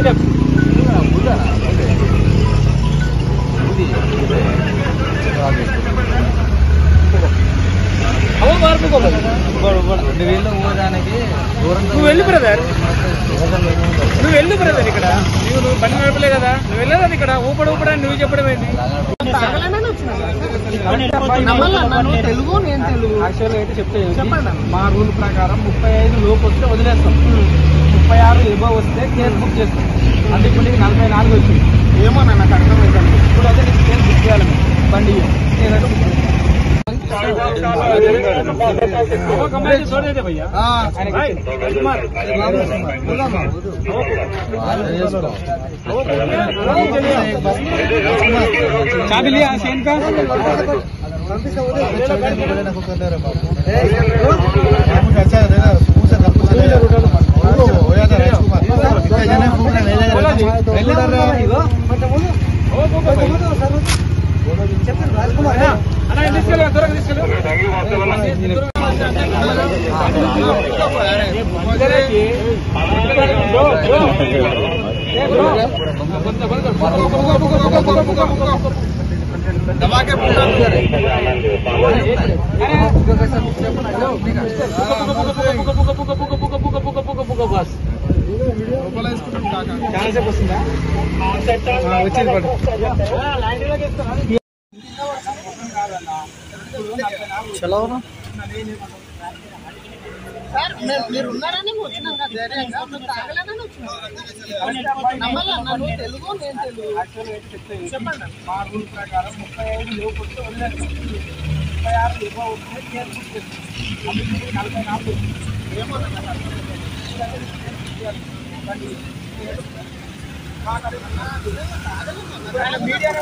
నువ్వు వెళ్ళు బ్రదర్, నువ్వు వెళ్ళు బ్రదర్. ఇక్కడ నువ్వు బండి నడపలే కదా, నువ్వు వెళ్ళలేదు. ఇక్కడ ఊపడని నువ్వు చెప్పడం ఏంటి? తెలుగు నేను తెలుగు యాక్చువల్గా అయితే చెప్పండి. మా రూల్ ప్రకారం 35 లోపు వస్తే వదిలేస్తాం, 36 ఎబో వస్తే కేసు బుక్ చేస్తాం. అంటే ఇప్పుడు నీకు 44 వచ్చింది. ఏమో నాకు అర్థమైంది. ఇప్పుడు అయితే నీకు కేసు బుక్ చేయాలి బండి. నేనంటే भैया चाबी लिया सेन का चलो సార్ మీరు ఉన్నారని వచ్చినాం కదా ధైర్యంగా. మీరు తాగలేదని వచ్చినాం. నమ్మల్లా తెలుగు నేను తెలుగు. చెప్పండి. మా రూల్ ప్రకారం 35 లోపు వస్తే వదిలేస్తాం, 36 ఎబో వస్తే కేసు బుక్ చేస్తాం. అందుకే 44 ఏమో మీడియా